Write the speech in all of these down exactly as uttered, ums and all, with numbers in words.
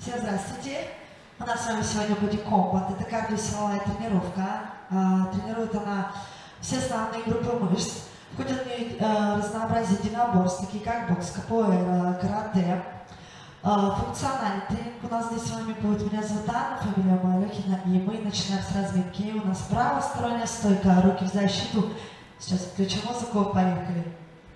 Всем здравствуйте. У нас с вами сегодня бодикомбат. Это кардиосиловая тренировка. А, тренирует она все основные группы мышц. Входят в нее а, разнообразие единоборств, такие как бокс, капоэра, карате. А, функциональный тренинг у нас здесь с вами будет. Меня зовут Анна, фамилия моя Лёхина, и мы начинаем с разминки. У нас правосторонняя стойка, руки в защиту. Сейчас включим музыку, поехали.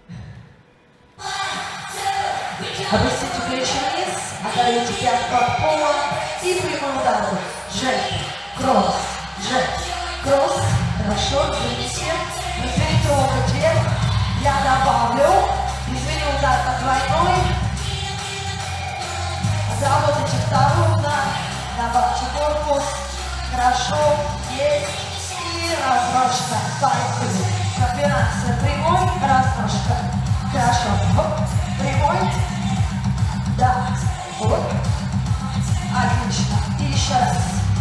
Опустите плечи вниз, отдаете пятку от пола и прямой удар. Джек, кросс, джек, кросс. Хорошо, двините. Разверните локоть вверх. Я добавлю. Извини, удар на двойной. Заработайте второй удар. Добавьте корпус. Хорошо, есть. И размашка. Поехали. Комбинация прямой, размашка. Хорошо. Хоп. Прямой. Да. Вот. Отлично. И еще раз.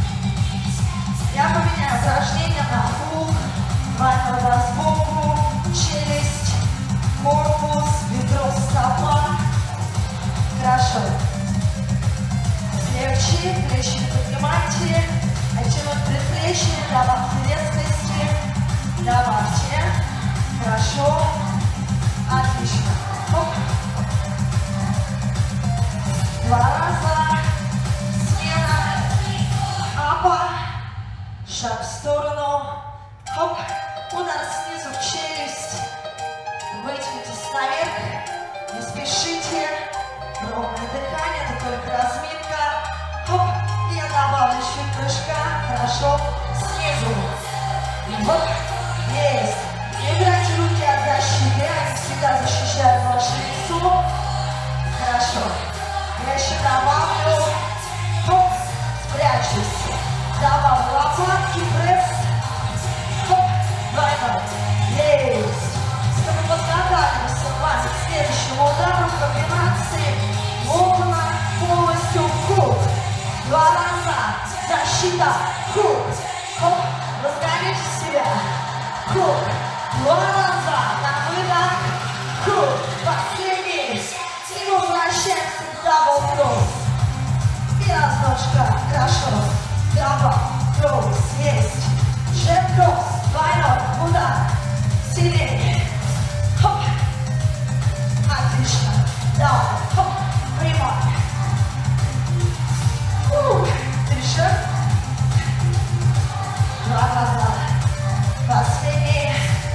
Я поменяю упражнение на круг. Двойной удар сбоку. Челюсть. Корпус. Бедро, стопа. Хорошо. Легче. Плечи поднимайте. Оттянуть предплечье. Добавьте резкости. Добавьте. Хорошо. Отлично. Хоп. Два раза. Смена. Апа. Шаг в сторону. Хоп. Удар снизу в челюсть. Вытянитесь наверх. Не спешите. Ровное дыхание. Это только разминка. Хоп. И я добавлю чуть прыжка. Хорошо. Снизу. И вот. Есть. Убирайте руки от защиты. Они всегда защищают ваше лицо. Хорошо. Я еще добавлю. Хоп. Спрячусь. Добавлю лопатки. Пресс. Хоп. Двойной. Есть. Мы подготовимся с вами к следующему удару. Комбинации. Окна. Полностью круг. Два раза. Защита. Круг. Хоп. Разгоните себя. Круг. Два раза. На выдох. Круг. Последний. И возвращаемся к дабл кросс. И размашка. Хорошо. Дабл кросс. Есть. Джек кросс. Двойной. Удар. Сильнее. Хоп. Отлично. Давай. Хоп. Прямой. Ух. Дышим. Два раза. Последний.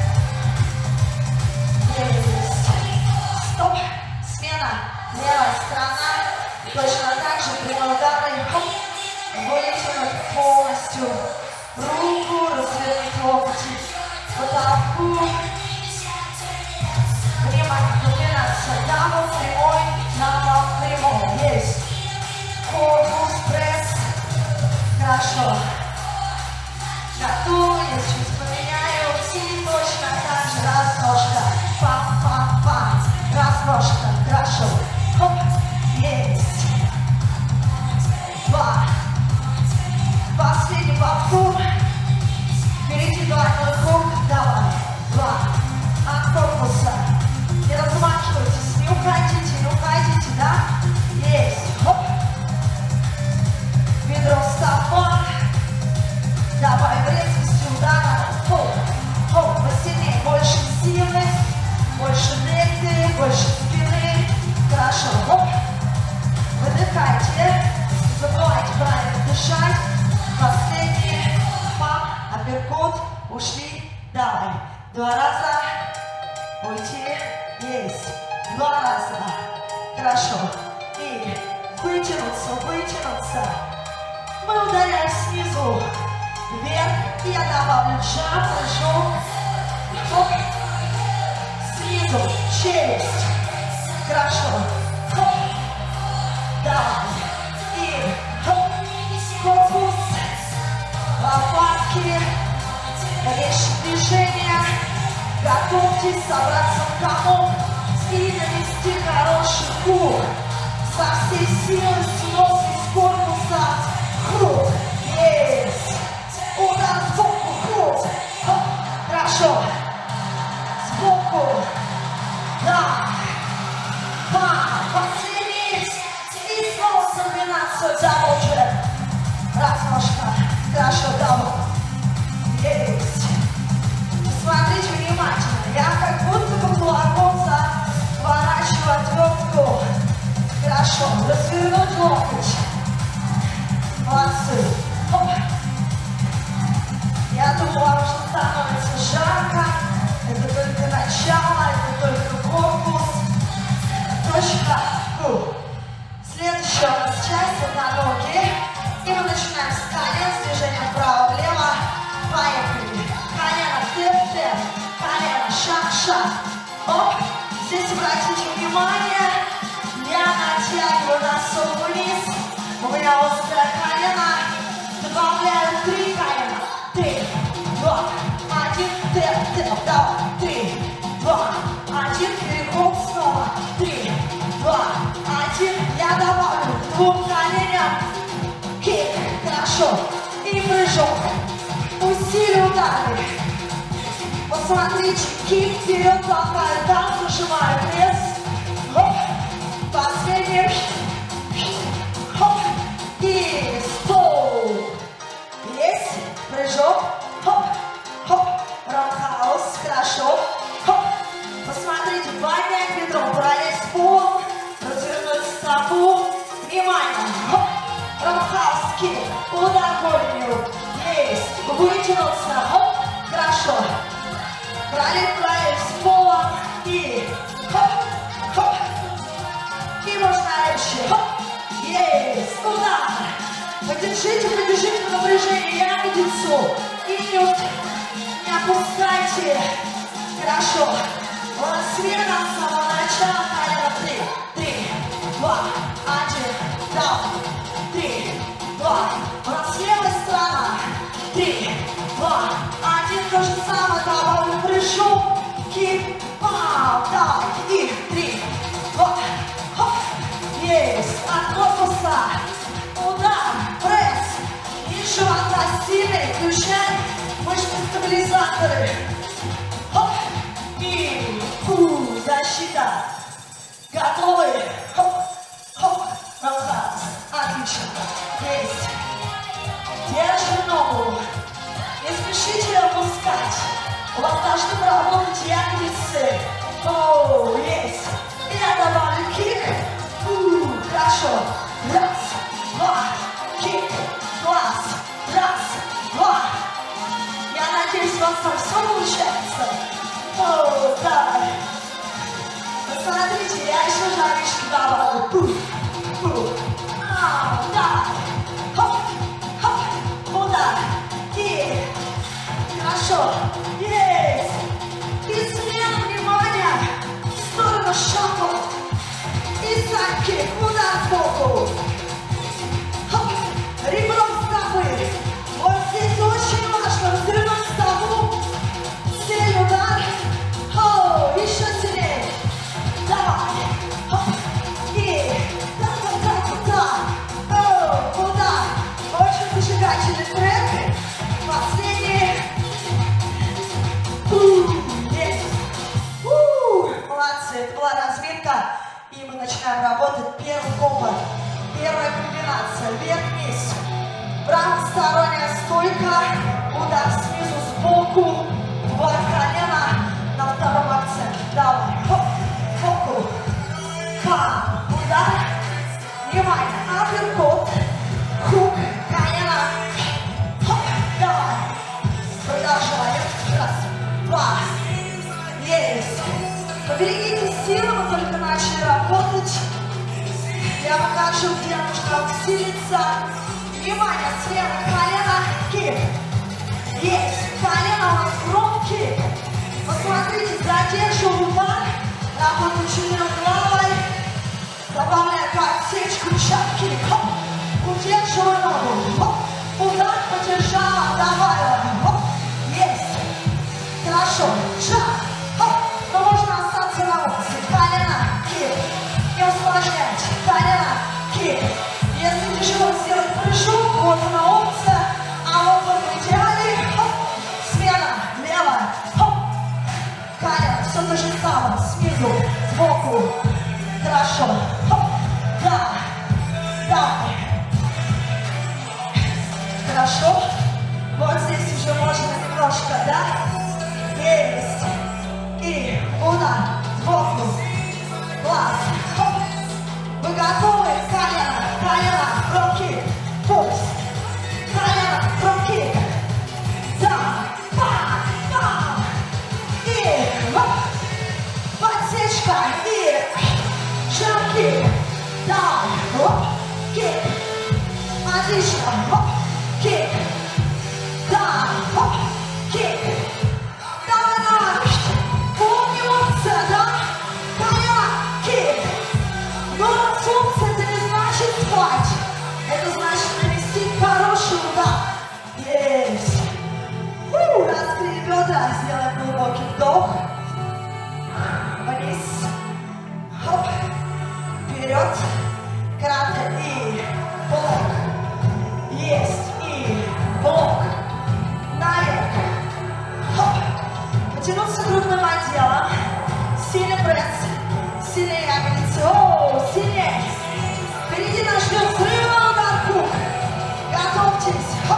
Есть. Стоп. Смена. Левая сторона. Точно так же прямой удар. Хоп. Вытянуть полностью руку. Развернуть локти. Потолку. Прямая комбинация. Дабл прямой. Дабл прямой. Есть. Корпус. Пресс. Хорошо. Готовы, я чуть поменяю, и точно так же разножка, пам-пам-пам, разножка, хорошо, хоп, есть, два, последний повтор, впереди двойной круг, давай, два, от корпуса, не размахивайтесь, не уходите, не уходите, да, есть, хоп, бедро, стопа. Давай резкости удара. Хоп, хоп, посильнее. Больше силы, больше дельты, больше спины. Хорошо. Хоп. Выдыхайте. Не забывайте правильно дышать. Последний. Пам, апперкот. Ушли. Давай. Два раза. Уйти. Есть. Два раза. Хорошо. И вытянуться, вытянуться. Мы ударяем снизу. Вверх, и я добавлю джамп, прыжок, хоп, снизу, челюсть, хорошо, хоп, давай, и хоп, корпус, лопатки, резкие движения, готовьтесь собраться в комок и навести хороший круг, со всей силы снос из корпуса, круг, есть. Удар сбоку, круг. Хоп. Хорошо. Сбоку. Да. Два. Последний. И снова комбинация. Бросаю double джеб. Раз, ножка. Хорошо, double. Есть. Смотрите внимательно. Я как будто бы плавно заворачиваю отвертку. Хорошо. Развернуть локоть. Молодцы. Оп. Я думаю, вам уже становится жарко. Это только начало, это только корпус. Точка. Фу. Следующая у нас часть — это ноги. И мы начинаем с колен, с движением вправо-влево. Поехали. Колено, тэп-тэп. Колено, шаг-шаг. Оп. Здесь обратите внимание. Я натягиваю носок вниз. У меня острое колено. Добавляю три колена. Три, два, один. Тэп-тэп. Давай. Три, два, один. Переход снова. Три, два, один. Я добавлю к двум коленям. Кик. Хорошо. И прыжок. Усилие удары. Посмотрите. Кик вперед, толкаю. Там зажимаю пресс. Хоп. Последний. Хоп. И стол. Есть. Прыжок. Хоп. Хоп. Раундхаус. Хорошо. Хоп. Посмотрите. Поднять бедро. Параллель с полом. Развернуть стопу. Внимание. Хоп. Раундхаус. Кик. Удар голенью. Есть. Вытянуться. Хоп. Хорошо. Параллель, параллель с полом. И хоп. Хоп. И можно дальше. Хоп. Есть. Удар. Подержите, подержите в напряжении ягодицу. И не, не опускайте. Хорошо. У нас смена с самого начала. Колено. Три. Три. Два. Один. Даун. Три. Два. У нас левая сторона. Три. Два. Один. То же самое. Добавлю прыжок. Кик. Пау. Давай. И три. Два. Хоп. Есть. От корпуса. Удар. Пресс. Низ живота сильный. Включаем мышцы-стабилизаторы. Хоп. И фу. Защита. Готовы? Хоп. Хоп. Раундхаус. Отлично. Есть. Держим ногу. Не спешите опускать. У вас должны работать ягодицы. О, есть. И я добавлю кик. Фу. Хорошо. Раз, два, кик. Класс. Раз, два. Я надеюсь, у вас там все получается. О, да. Посмотрите, я еще жаришки добавлю. Фу. Фу. А, да. Хоп. Хоп. Удар. Кик. Хорошо. Есть. И смена внимания. В сторону шагов. И сайдкик. Удар сбоку. Хоп. Ребром стопы. Вот здесь очень важно развернуть стопу. Сильный удар. О, еще сильнее. Давай. Хоп. И та-та-та-та-та. О, удар. Очень зажигательный трек. Последний. Есть. Молодцы. Это была разминка. И мы начинаем работать. Первый комбо. Первая комбинация. Вверх-вниз. Правосторонняя стойка. Удар снизу сбоку. Два колена на втором акценте. Давай. Хоп. Фоку. Пам. Удар. Внимание. Апперкот. Хук. Колено. Хоп. Давай. Продолжаем. Раз. Два. Есть. Поберегите силы, мы только начали работать. Я покажу, где нужно усилиться. Внимание, слева колено, кик. Есть. Колено у нас фронт кик. Посмотрите, задерживаю удар. Работаю чуть над головой. Добавляю подсечку, чап-кик. Хоп. Удерживаю ногу. Хоп. Удар подержала, добавила. Хоп. Есть. Хорошо. Шаг. Хоп. Но можно остаться на опции. Колено, кик. Не усложняйте. Колено, кик. Если тяжело сделать прыжок, вот она опция. А вот он в идеале. Хоп. Смена. Левая. Хоп. Колено. Все то же самое. Снизу. Сбоку. Хорошо. Хоп. Да. Давай. Хорошо. Вот здесь уже можно немножко, да? Есть. И удар сбоку. Класс. Хоп. Вы готовы? Колено, колено, руки. Пульс. Колено, руки. Да. Пам, пам. И хоп. Подсечка. И шаг-кик. Да. Хоп. Кик. Отлично. Хоп. Кик. Да. Хоп. Кик. Давай, давай. Помни опция, да? Колено. Кик. Но солнце это не значит спать. Это значит нанести хороший удар. Есть. Фу, раскрыли бедра. Сделаем глубокий вдох. Вниз. Хоп. Вперед. Кратко. И блок. Есть. И блок. Наверх. Хоп. Потянуться грудным отделом. Сильный пресс. Сильнее ягодицы. О, сильнее. Впереди нас ждет взрывной удар круг. Готовьтесь. Хоп.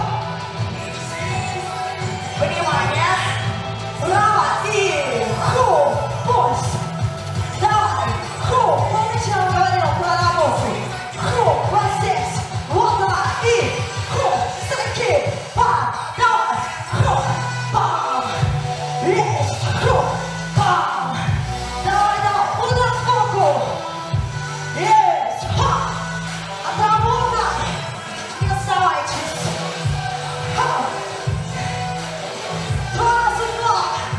Внимание. Право и ху. Пульс. Давай. Ху. Помните, я вам говорила про работу. Ху. Вот здесь. Вот она. И ху. Стреки. Пам. Давай. Ху. Пам. Есть. Ху. Пам. Давай, давай. Удар сбоку. Есть. Ха. Отработай. Не оставайтесь. Ха. Два раза два.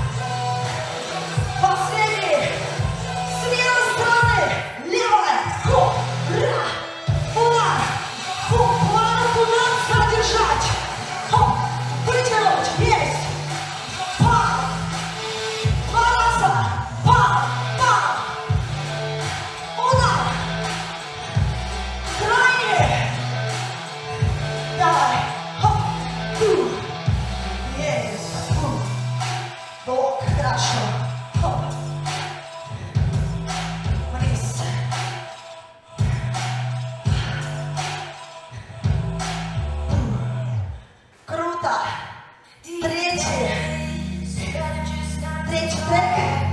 Последний. С левой стороны. Левая. Ху. Ра. Удар. Ху. Плавно удар задержать. Хоп. Вытянуть. Есть. Пам. Два раза. Пам. Пам. Удар. Крайний. Давай. Хоп. Фу. Есть. Фу. Блок. Хорошо. Хоп. Вниз. Круто. Третий. Третий трек.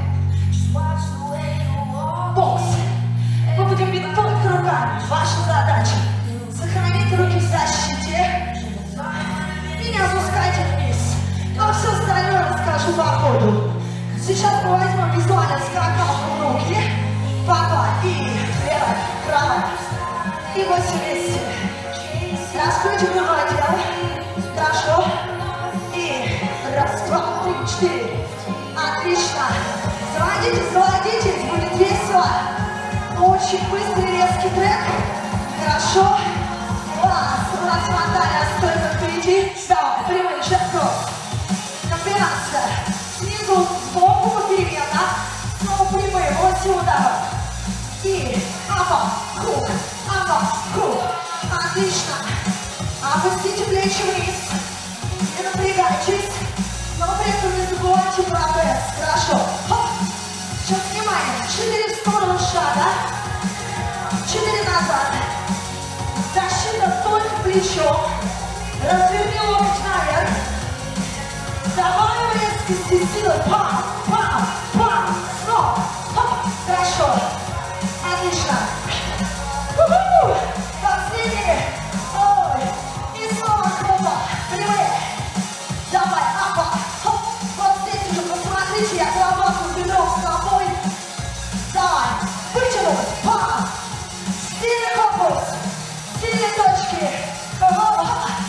Бокс. Мы будем бить только руками. Ваша задача сохранить руки в защите и не опускайте вниз. А все остальное расскажу по ходу. Сейчас мы возьмем визуально скакалку в руки. Папа и левая, правая. И вот вместе. Раскройте грудное дело. Хорошо. И раз, два, три, четыре. Отлично. Заводитесь, заводитесь. Будет весело. Очень быстрый, резкий трек. Хорошо. Класс. У нас фронтальная стойка впереди. Давай, прямые, шаг-кросс. Комбинация. Снизу, сбоку, попеременно. Снова прямые, восемь ударов. И апа, круг, апа, круг. Отлично. Опустите плечи вниз. Не напрягайтесь. Но при этом не забывайте про пресс. Хорошо. Хоп. Сейчас внимание. Четыре в сторону шага. Четыре назад. Защита только плечом. Разверни локоть наверх. Добавим резкости силы. Пам, пам, пам. Снова. Хоп. Хорошо. Отлично. У-ху! Последний. Ой. И снова круто. Прямые. Давай, апа. Хоп. Вот здесь уже посмотрите, я отрабатываю бедром с тобой. Давай. Вытянуть. Пам. Сильный корпус. Сильные точки. О-о-о.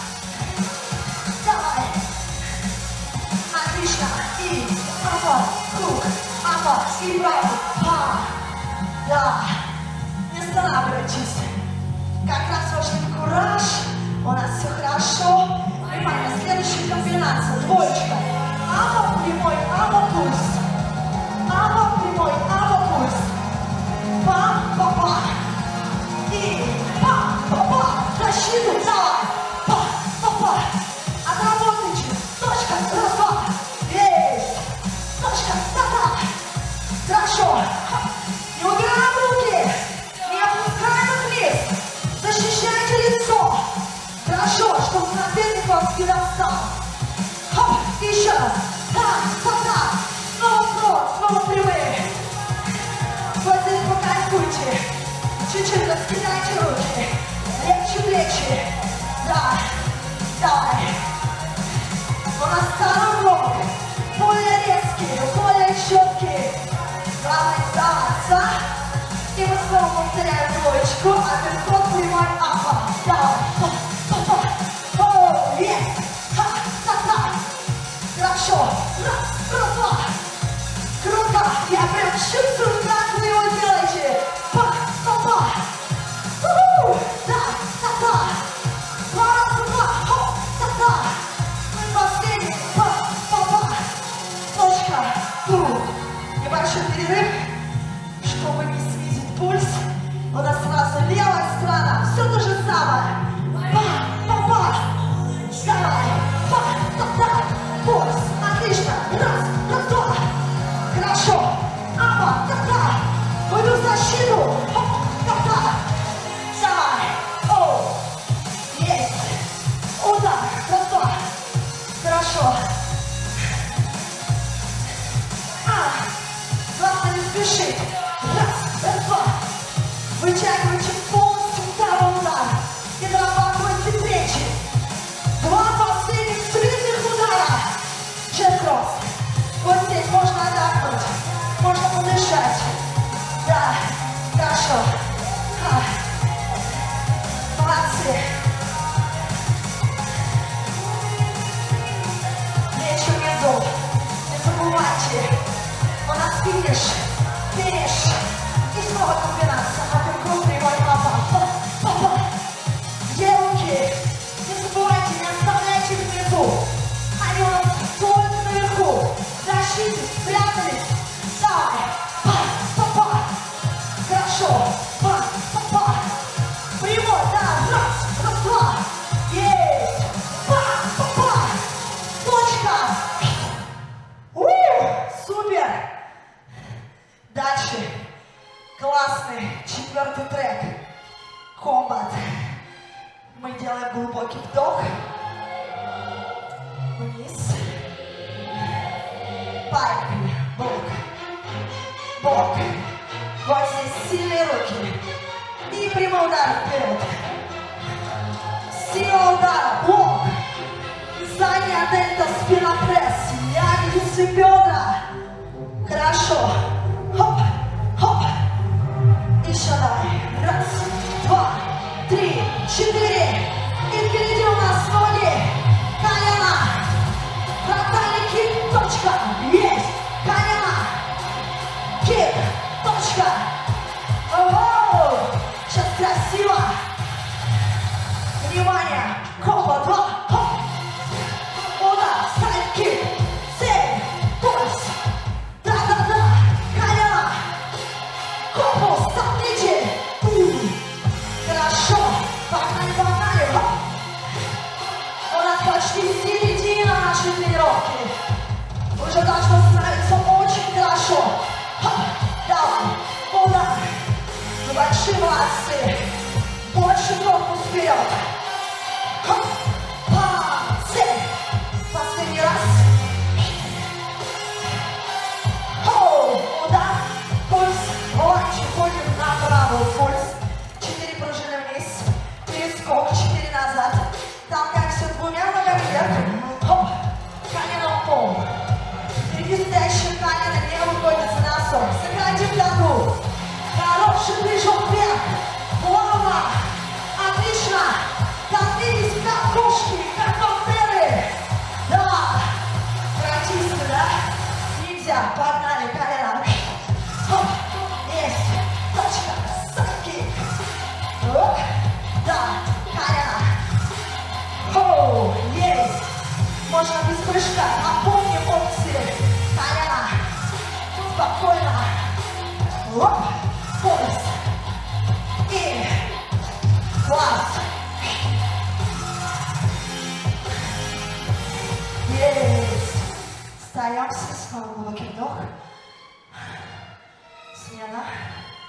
Давай. Отлично. И апа. Круг. Апа. И правый. Пам. Да. Не останавливайтесь. Как раз вошли в кураж. У нас все хорошо. Внимание, следующая комбинация. Двоечка. Апа прямой, апа пульс. Апа прямой, апа пульс. Пам, папа. И пам, папа. Защиту, давай. Пам, папа. Отработайте. Точка, раз, два. Есть. Точка, да-да. Хорошо. Хорошо, чтобы соперник вам всегда встал. Хоп, еще раз. Так, так, снова фронт, снова прямые. Вот здесь покайфуйте. Чуть-чуть раскидайте руки. Легче плечи. Да, давай. У нас второй блок. Более резкий, более четкий. Главное сдаваться. И мы снова повторяем двоечку. А переход прямой апа. Давай. О, есть. Ха, ха, ха. Хорошо. Раз, раз, два. Круто. Я прям чувствую, как вы его делаете. Па, па, па. У-ху. Да, да, да. Два раза, два. Хоп, да, да. Ну и последний. Па, па, па. Точка. Тут. Небольшой перерыв, чтобы не снизить пульс. У нас сразу левая сторона. Все то же самое. Па, па, па. Давай. Па, па, па. Пульс. Отлично. Раз, раз, два. Хорошо. Апа, та-та. Уйду в защиту. Хоп, та-та. Давай. О. Есть. Удар. Раз, два. Хорошо. А. Главное не спешить. Раз, раз, два. Вытягивайте полностью второй удар. И дорабатывайте третий. Два последних средних удара. Джет-кросс. Вот здесь можно отдохнуть. Можно подышать. Да, хорошо. А. Молодцы. Плечи внизу. Не забывайте. У нас финиш. Финиш. И снова комбинация. Апперкот, прямой папа. Папа. Где руки? Не забывайте, не оставляйте внизу. Они у нас только наверху. Защитись, спрятались. Давай. Па, па, па. Хорошо. Па, па, па. Прямой, да. Раз, раз, два. Есть. Па, па, па. Точка. У, супер. Дальше. Классный четвертый трек. Комбат. Мы делаем глубокий вдох. Вниз. Поехали. Бок. Бок. Вот здесь сильные руки. И прямой удар вперед. Сила удара. Блок. Задняя дельта, спина пресс. Ягодицы, бедра. Хорошо. Хоп, хоп. Еще давай. Раз, два, три, четыре. И впереди у нас ноги. Колено. Фронтальный кик. Точка. Есть. Колено. Кик. Точка. Ого. Сейчас красиво. Внимание. Комбо. Два. Хоп. Удар. Сайд-кик. Цель. Пульс. Да-да-да. Колено. Комбо. Смотрите. Хорошо. Погнали, погнали. Хоп. У нас почти середина нашей тренировки. Уже должно становиться очень хорошо. Хоп. Давай. Удар. Вы большие молодцы. Больше корпус вперед. Хоп. Па. Цель. Последний раз. Хоу. Удар. Пульс. Ланч. Ходим на правую. Пульс. Четыре пружины вниз. Перескок. Четыре назад. Толкаемся двумя ногами вверх. Хоп. Колено в пол. Впереди стоящее колено не выходит за носок. Сократим ногу. Хороший прыжок вверх. Плавно. Отлично. Толкнитесь как кошки, как пантеры. Да. Практически, да? Нельзя. Погнали. Колено. Хоп. Есть. Точка. Саки. Оп. Да. Колено. Хоу. Есть. Можно без прыжка. Напомним опции. Колено. Спокойно. Оп. Пульс. И. Класс. Есть. Встаемся. Снова глубокий вдох. Смена.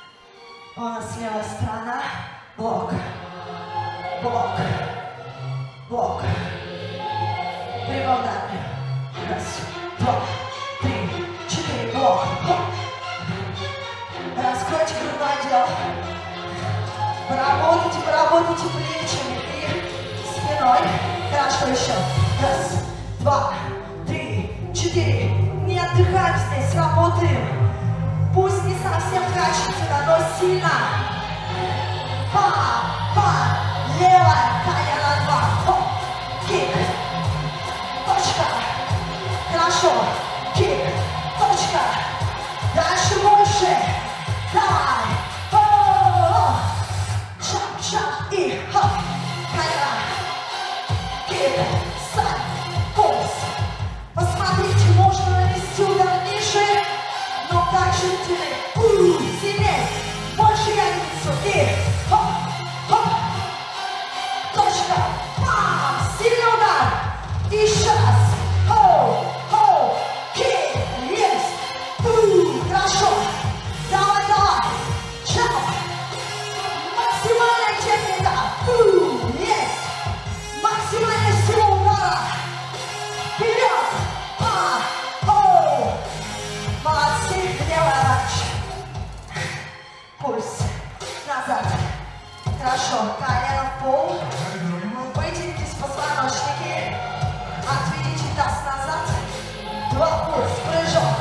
У нас левая сторона. Блок. Блок. блок. Прямой удар. Раз, два, три, четыре, блок. Хоп. Раскройте грудной отдел. Поработайте, поработайте плечами и спиной. Хорошо, еще. Раз, два, три, четыре. Не отдыхаем здесь, работаем. Пусть не совсем качественно, но сильно. Па, па, левая, колено два. Хоп, кик, точка. Хорошо, кик, точка. Дальше больше. Давай. О-о-о. Шаг, шаг и хоп. Колено. Кик, сайд, пульс. Посмотрите, можно нанести удар ниже, но также сильнее. Сильнее. Больше ягодицу. И хоп, хоп. Точка. Пам. Сильный удар. Еще раз. Хоу, хоу. Кик. Есть. Хорошо. Давай, давай. Чап. Максимальная техника. Есть. Максимальная сила удара. Вперед. А. Оу. Молодцы. Левая раньше. Пульс. Назад. Хорошо. Колено в пол. Вытянитесь позвоночники. Отведите таз назад. Два пульс. Прыжок.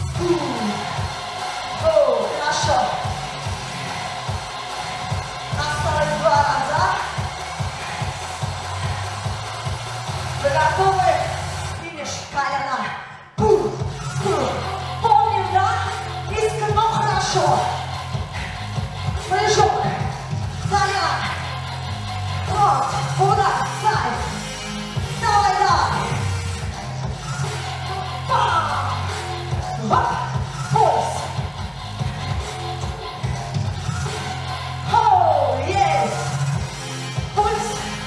Оу. Хорошо. Осталось два раза. Вы готовы? Финиш. Колено. Помним, да? Низко, но хорошо. Прыжок. Колено. Вот. Удар. Сайд. Давай, давай. Пам. Хоп. Пульс. Хоу. Есть. Пульс.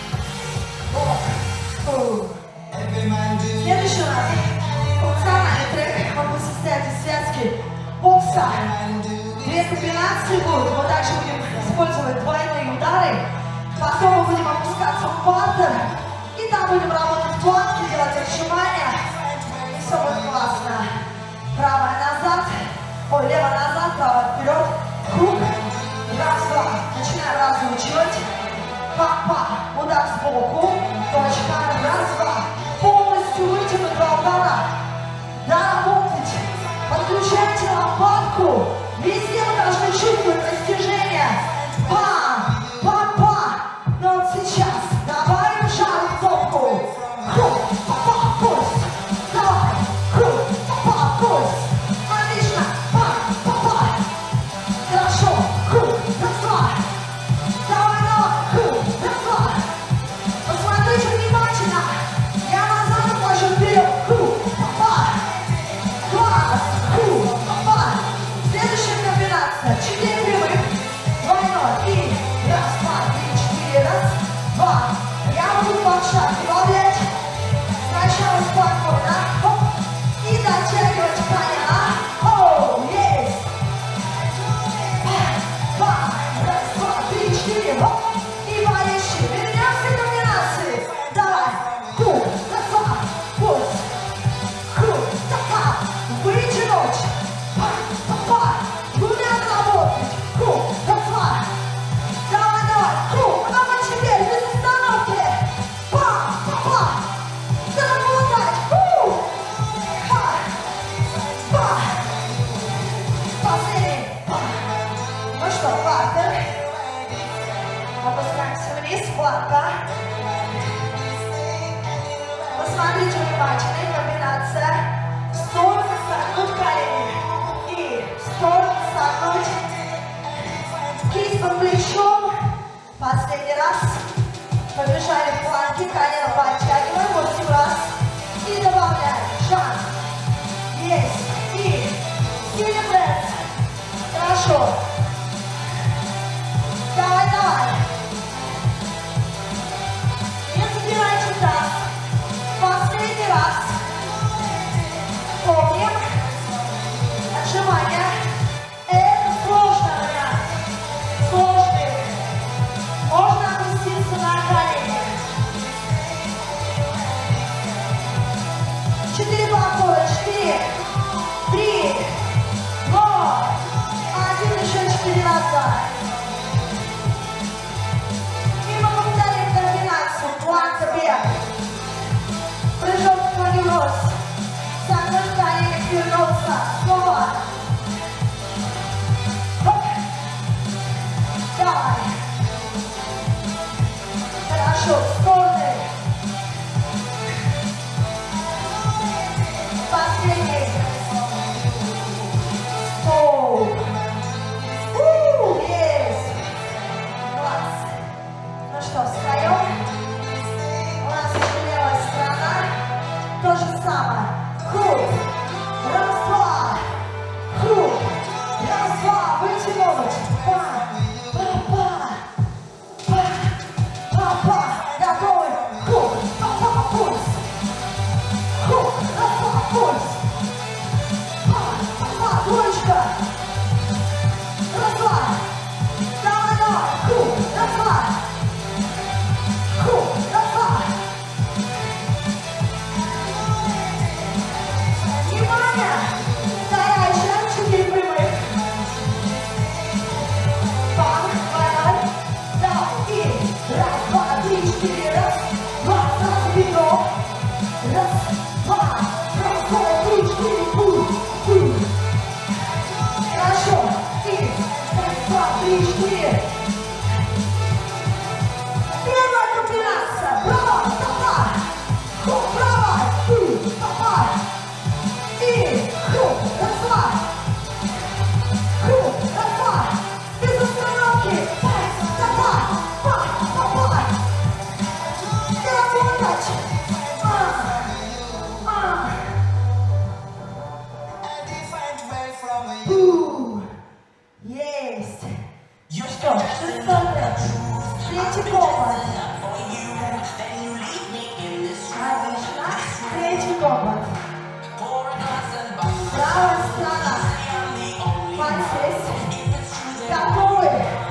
Вот. Следующий раз. Функциональный трек. Он будет состоять из связки бокса. Две комбинации будут. Мы также будем использовать двойные удары. Потом мы будем опускаться в партер. И там будем работать планки, делать отжимания. И все будет классно. Правая назад. Ой, левая назад, правая вперед. Круг. Раз, два. Начинаем разучивать. Па-па. Удар сбоку. Точка. Раз, два. Полностью вытянуть два удара. Доработать. Подключайте лопатку. Везде вы должны чувствовать растяжение. Пам. Па-па. Но вот сейчас добавим жар в топку. Круг. Па-па. Пульс. Давай. Круг. Па-па. Пульс. Отлично. Па-па. Хорошо. Круг. Раз, два. Давай, давай. Круг. Раз, два. Посмотрите внимательно. Я назад отложу вперед. Круг. Па-па. Класс. Круг. Па-па. Следующая комбинация. Четыре прямых. Двойной. И раз, два, три, четыре. Раз, два. Я буду под шаг добавлять. Сначала спокойно. Хоп. И дотягивать колено. Оу, есть. Два. Раз, два, три, четыре. Хоп. И поищи. Вернемся к комбинации. Давай. Круг. Раз, два. Пульс. Круг. Та-та. Вытянуть. Па-па. Двумя работать. Круг. Раз, два. Давай, давай. Круг. А мы теперь без остановки. Па-па. Заработать. Фу. Па. Па. Последний. Па. Ну что, партер. Опускаемся вниз. Планка. Посмотрите внимательно. Комбинация. В сторону согнуть колени. И в сторону согнуть кисть под плечом. Последний раз. Побежали в планке. Колено подтягиваем. восемь раз. И добавляем. Шаг. Есть. И сильный пресс. Хорошо. Давай, давай. Не забирайте таз. Последний раз. Помним. Отжимания. Это сложно, ребят. Сложный. Можно опустить Давай. Оп. Давай. Хорошо, стороны. Последний. Оу. У, есть. Класс. Ну что, встаем. У нас уже левая сторона. То же самое. Круг. Раз, два. Круг. Раз, два. Вытянуть. Па, па, па. Па, па, па. Готовы. Круг. Па, па, пульс. Круг. Раз, два. Пульс. Па, па, па. Двоечка. Раз, два. Давай, давай. Круг. Раз, два. Круг. Раз, два. Внимание! Вторая четыре прямых. Пам, давай. Давай. И раз, два, три, четыре. Раз, два, сразу бегом. Раз, два. Раз, два, три, четыре. Пу, пу. Хорошо. И раз, два, три, четыре. Первая комбинация. Право, стопа. Хоп, право. Пу, стопа. И круг, раз, два. Круг, раз, два. Без остановки. Пальцы, стопа. Па, па, па. И работать. А, а. Пу. Есть. Ну что, шестой. Третий компас. Отлично. Третий компас. Правая сторона. Пальцы. Готовы.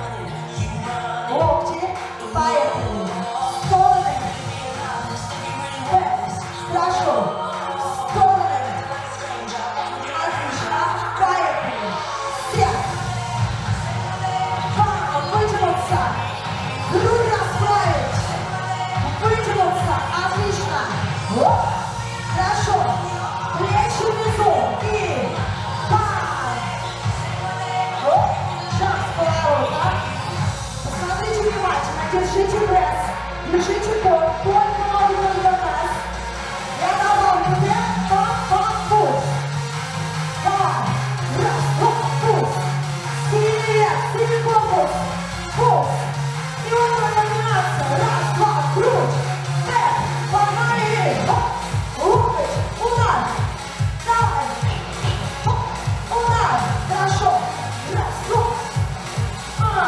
Локти. Поехали. Стороны. Вверх. Хорошо. Стороны. Отлично. Поехали. Вверх. Вверх. Вытянуться. Грудь расправить. Вытянуться. Отлично. Оп. Хорошо. Плечи внизу. И пай. Оп. Шаг с поворота. Посмотрите внимательно. Держите пресс. Держите кор. Только ноги на нас. Я добавлю вверх. Пам, пам, пульс. Давай. Раз, два, пульс. Сильный вверх. Сильный корпус. Пульс. И вот комбинация. Раз, два, грудь. Вверх. Погнали. Оп. Локоть. Удар. Давай. Оп. Удар. Хорошо. Раз, два. А.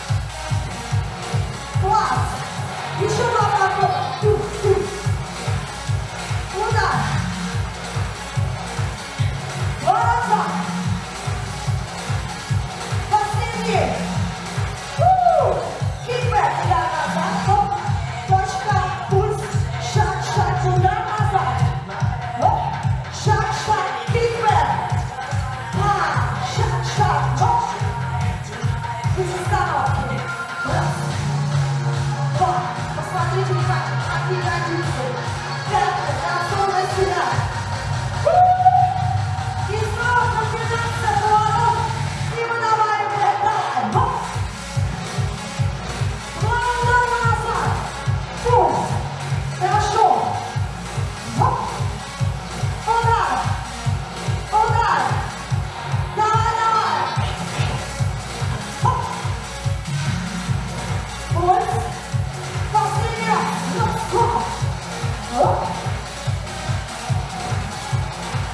Класс. Еще два подхода. Ту, ту. Удар. Два раза. Последний. У. Кикбэк. Я назад. Хоп. Точка. Пульс. Шаг, шаг. Удар назад. Оп. Шаг, шаг. Кикбэк. Па. Шаг, шаг. Оп. Без остановки. Раз. Два. Посмотрите внимательно. Один, один. Пятый. Готовы сюда. И снова комбинация поворот. И мы добавим вверх. Давай. Оп. Два удара назад. Пульс. Хорошо. Оп. Удар. Удар. Давай, давай. Оп. Пульс. Последний раз. Раз, два. Оп.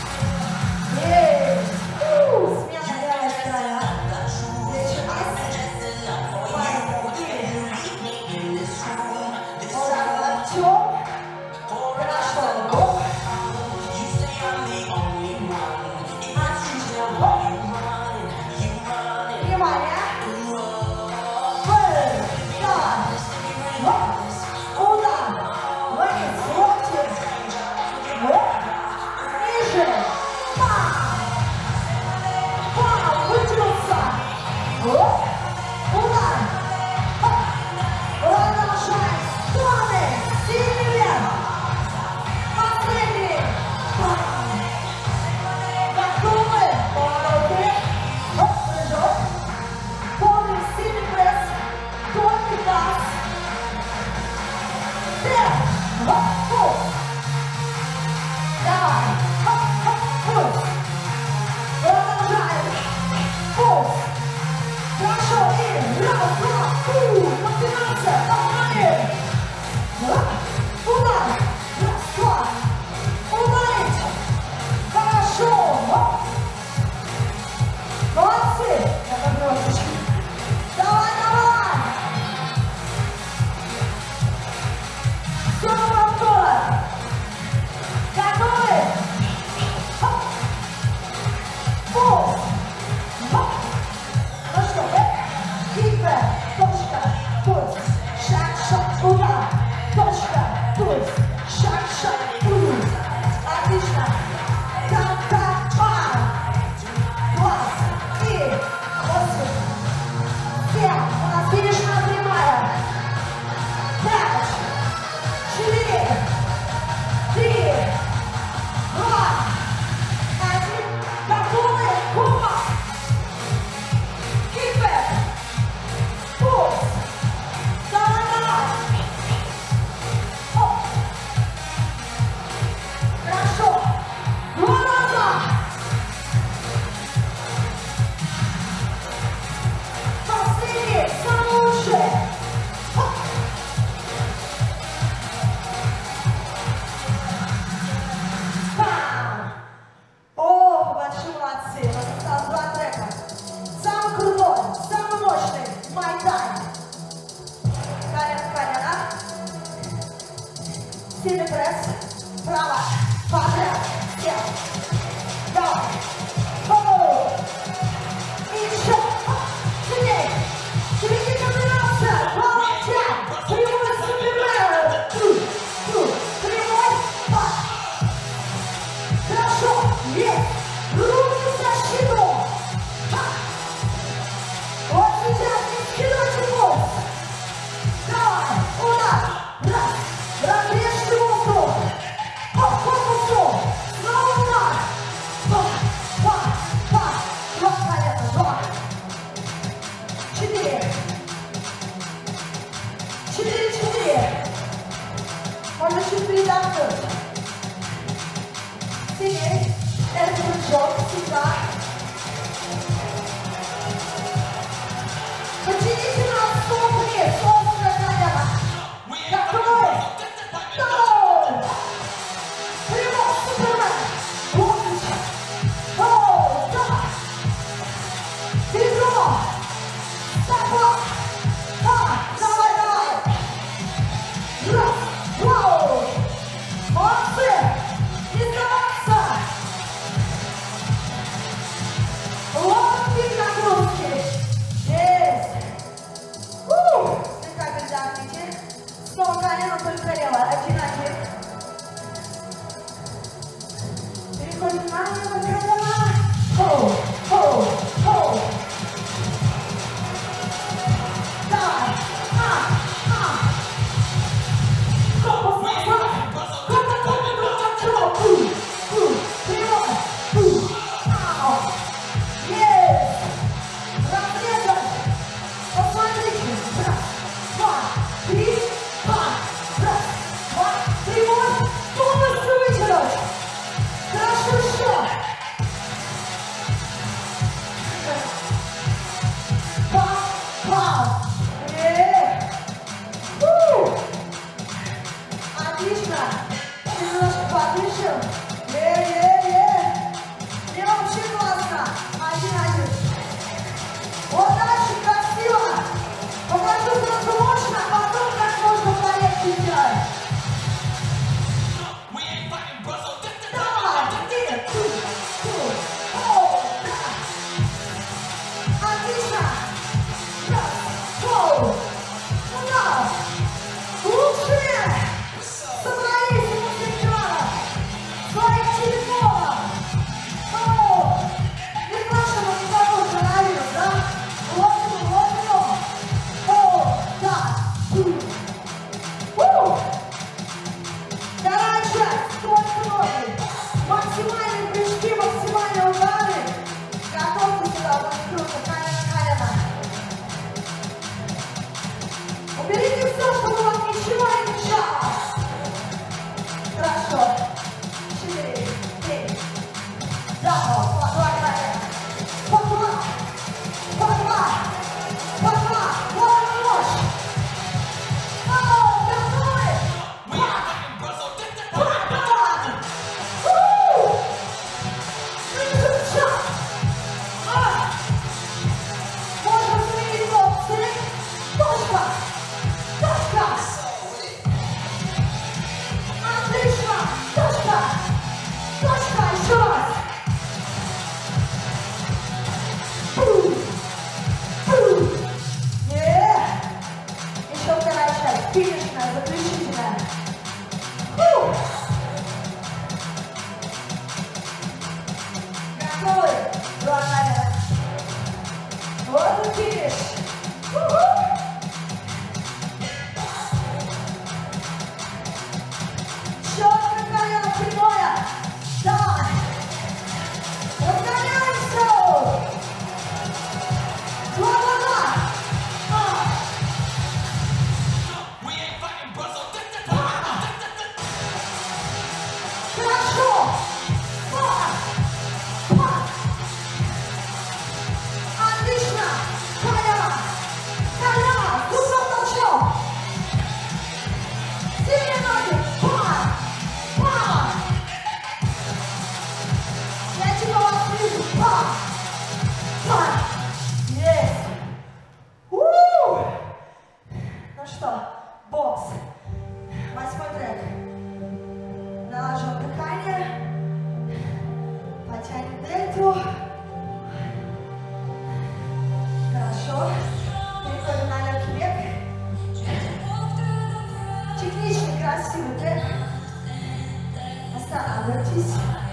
красивый трек. Останавливайтесь.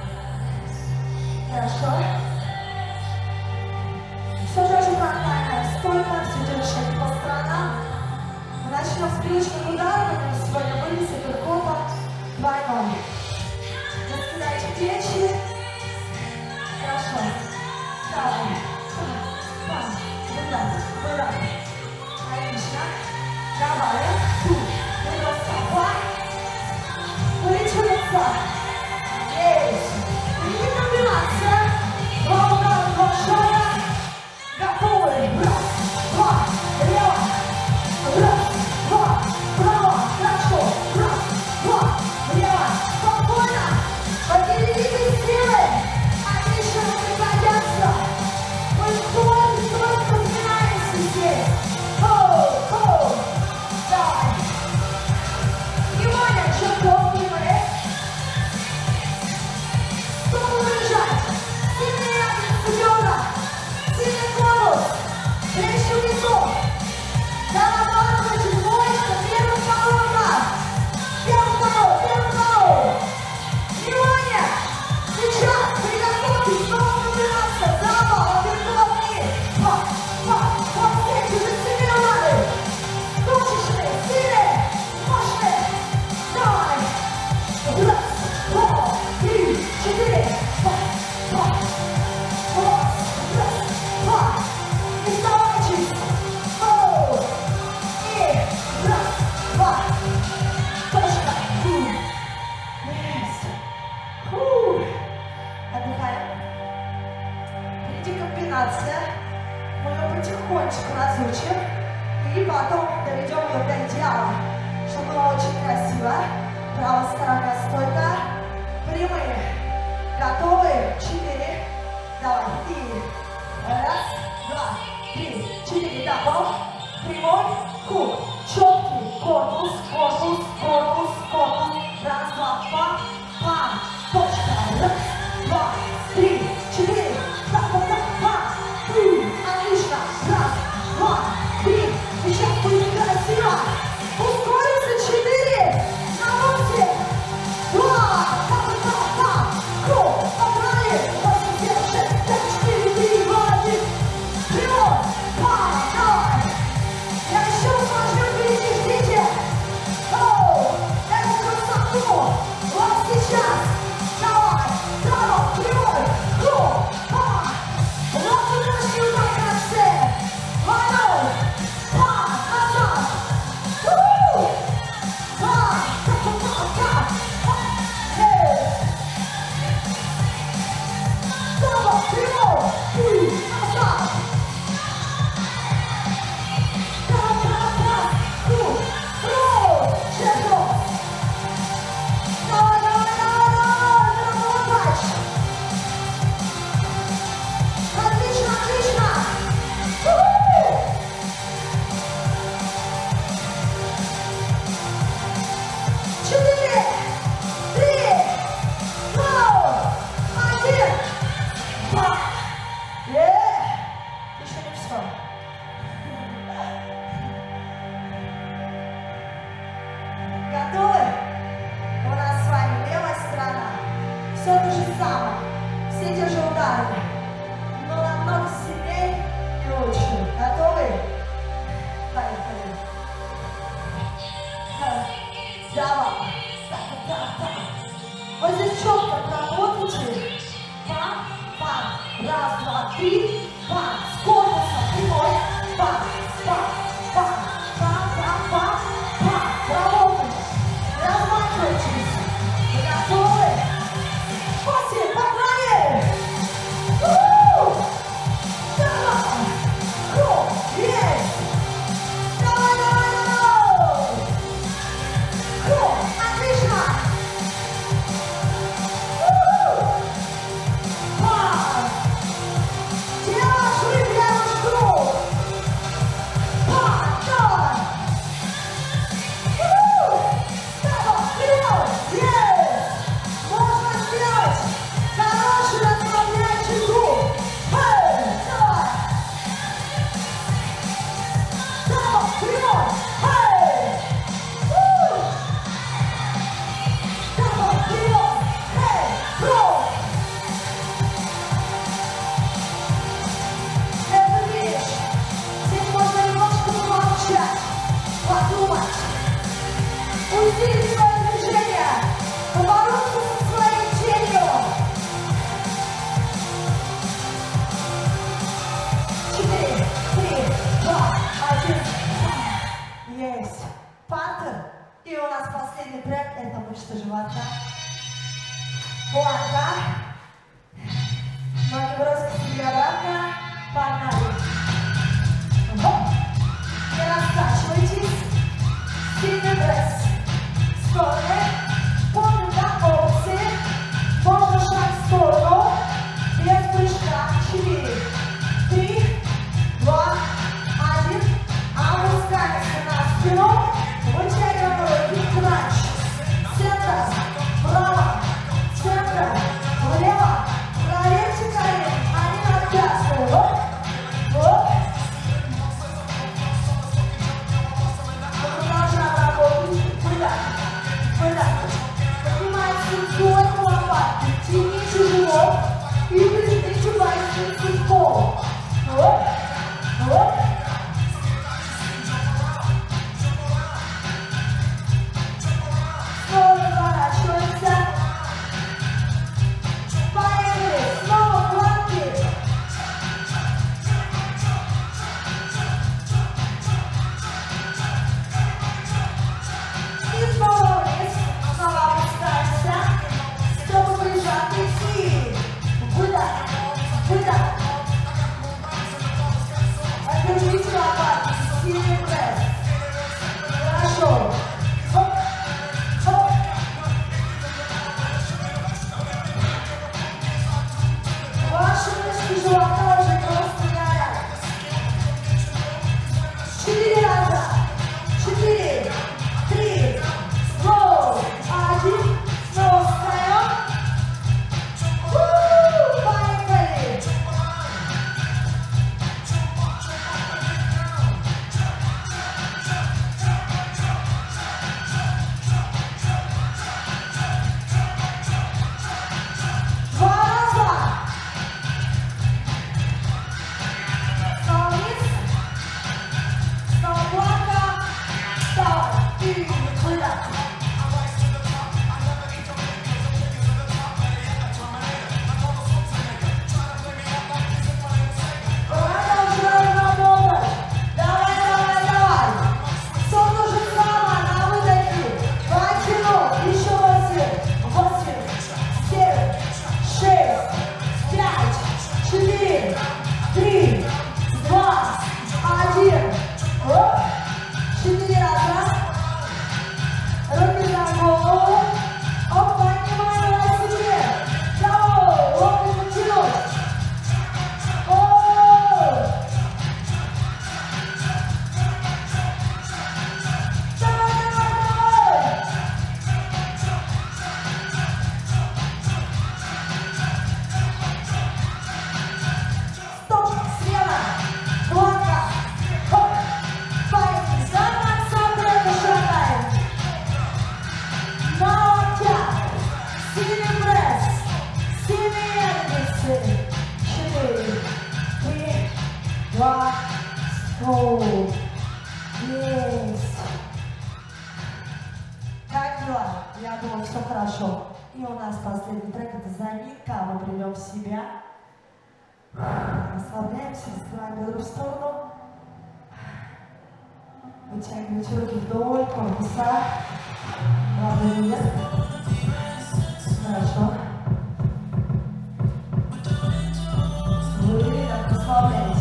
Хорошо. Все тоже нормально. Стойко, все держите по сторонам. Мы начнем с привычных ударов. Мы сегодня были с апперкота двойной. Раскидайте плечи. Хорошо. Давай. Пам. Выдай. Выдай. Отлично. Давай. Ту. Вырос. Вылечиваться. Есть. И комбинация. Два удара, два шага. Готовы. Раз, два, лево. Раз, два, право. Хорошо. Раз, два, лево. Спокойно. Поделитесь силы. Отлично пригодятся. Мы стоим, стоим, разминаемся здесь. Хоу, хоу. Давай. Внимание, чемпионки мои. Стопы выезжать. Сильный ягодицы бедра. Сильный корпус. Плечи внизу. Дорабатывайте двоечка. Первый, второй раз. Первый, второй, первый, второй. Внимание. Сейчас приготовьтесь. Снова комбинация. Запал, апперкотный. Два, два, вот здесь уже сильные удары. Точечные, сильные, мощные. Давай. Раз, два, три, четыре. Два, два. Раз, раз, два. Не сдавайтесь. Оу. И раз, два. Точка. Фу. Есть. Фу. Отдыхаем. Впереди комбинация. Мы ее потихонечку разучим. И потом доведем ее до идеала, чтобы было очень красиво. Правая сторона стойка. Прямые. Готовы? Четыре. Давай. И раз, два, три, четыре. Дабл. Прямой. Хук. Четкий. Корпус, корпус, корпус, корпус. Раз, два, пам, пам. Точка. Раз, два, три, четыре. Дабл, дабл, пам. Отлично. Раз, два, три. Сейчас будет красиво. Ускориться. Четыре. На восемь. Два. Там, там, там. Круг. Погнали. Восемь, семь, шесть, пять, четыре, три, два, один. Вперед. Пам. Давай. Я еще усложню впереди. Ждите. Оу. Это красоту. Вот сейчас. Давай. Право. Прямой. Круг. Пам. Разворачивай удар в конце. Двойной. Пам. Назад. У-у-у. Пам. Та-та-та-та. Эй. Дабл. Прямой. И назад. Та-та-та. Круг. Круг. Чеков. Давай, давай, давай, давай. Надо дальше. Отлично, отлично! У-у-у! Четыре, три, два, один, два. Е-е-е! Еще не все. Готовы? У нас с вами левая сторона. Все то же самое. Все те же удары. Но намного сильнее и лучше. Готовы? Поехали. Давай. Так-так-так. Вот здесь четко проработайте. Пам, пам. Раз, два, три. Пам. С корпуса прямой. Пам, пам, пам. Пам, пам, пам. Пам. Проработайте. Размахивайтесь. Вы готовы? Восемь. Погнали! У-у-у! Давай! Круг! Есть! Давай, давай, давай! Круг! Отлично! У-у-у! поверхности живота. Планка. Ноги бросили обратно. Погнали. Оп. Не раскачивайтесь. Сильный пресс. Стороны. Помним, да, опции. Можно шаг в сторону. Без прыжка. Четыре. Три. Два. Один. Опускаемся на спину. Вытягиваем руки. Кранч. Центр. Право. Центр. Влево. Проверьте колени. Они над пяткой. Вот. Вот. Продолжаем работать. Выдох. Выдох. Поднимайте только лопатки. Тяните живот. И прижмите поясницу в пол. Вот. Вот. Снова разворачиваемся. Поехали. Снова планки. И снова вниз. Снова опускаемся. Чтобы прижать идти. Выдох. Выдох. Держите лопатки. Сильный пресс. Хорошо. Хоп. Хоп. Ваши мышцы живота уже просто горят. Четыре раза. Четыре. Три. Два. Один. Снова встаем. Поехали. Два раза. Снова вниз. Снова планка. Вставай. И выдох. Продолжаем работать. Давай, давай, давай. Все то же самое на выдохе. Потянул. Еще восемь. Восемь. Семь. Шесть. Пять. Четыре. Три. Два. Один. Оп. Четыре раза. Руки за голову. Оп, поднимаем на себе. Давай. Локти натянуть. О! Давай, давай, давай! Стоп, слева! Планка! Хоп! Пальцы за носом только шагаем. На локтях. Сильный пресс. Сильные ягодицы. Четыре. Три. Два. О, есть. Как дела? Я думаю, все хорошо. И у нас последний трек, это заминка. Мы придем в себя. Расслабляемся, раскрываем бедро в сторону. Вытягивайте руки вдоль корпуса. Ладно, нет. Хорошо. Выдох, расслабляйтесь.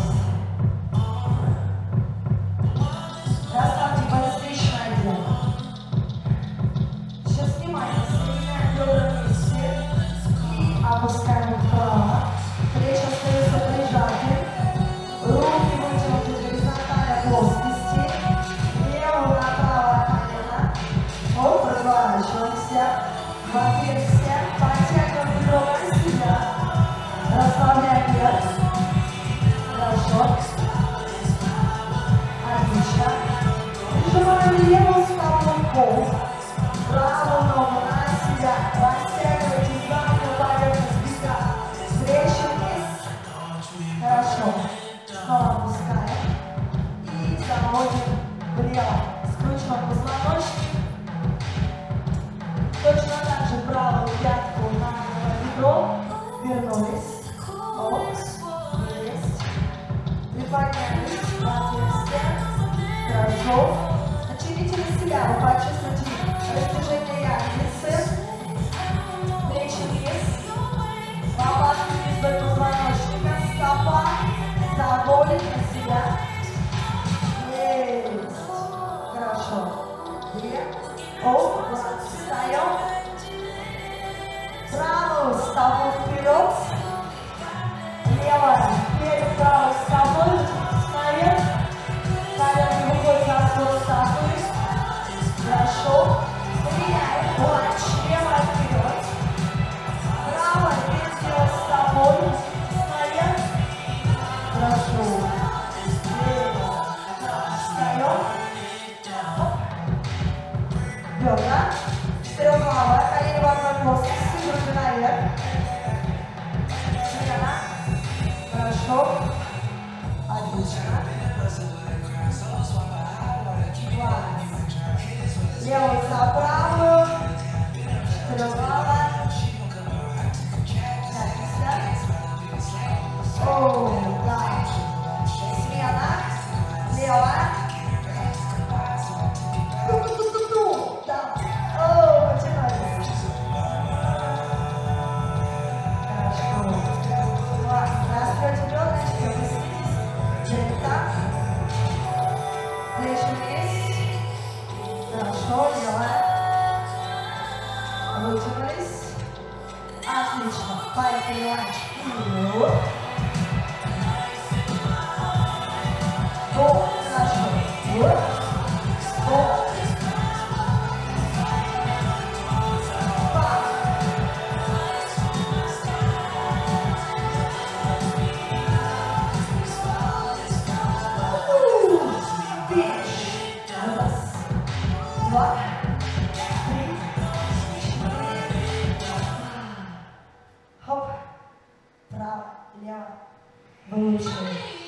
Расслабьте поясничное отдел. Сейчас внимание, соединяем бедра вместе и опускаем их вправо. Плечи остаются прижаты. Руки вытянуты в горизонтальной плоскости. Левую направо колено. Оп, разворачиваемся. В отверстие. Подтягиваем бедро на себя. Расслабляем вверх. Хорошо. Отлично. Прижимаем левую стопу в пол. Правую ногу на себя. Растягивайте заднюю поверхность бедра. Плечи вниз. Хорошо. Снова опускаем. И заводим влево. Скручиваем позвоночник. Точно так же правую пятку на бедро. Вернулись. Оп. Есть. Приподнялись. Отверстие. Хорошо. Начните на себя. Вы почувствуете растяжение ягодицы. Встаем. Правую стопу вперед. Левая перед правой стопой. Встаем. Колено выходит на свод стопы. Хорошо. Меняем. Плач. Левая вперед. Правая перед левой стопой. Встаем. Хорошо. Встаем. Бедра. Вперед голова. Колени в одной плоскости. Руки наверх. Смена. Хорошо. Отлично. Класс. Левую за правую. Вперед голова. О, да. Смена. Левая. Ту-ту-ту-ту-ту. Да. О, потянулись. Хорошо. Класс. Раскройте бедра, четыре. Через так. Плечи вниз. Хорошо, левая. Вытянулись. Отлично. Поехали, ланч. Вперед. Стоп. Хорошо. Вот. Стоп. Пак. Финиш. Раз. Два. Три. Четыре. Хоп. Право. Лево. Выше.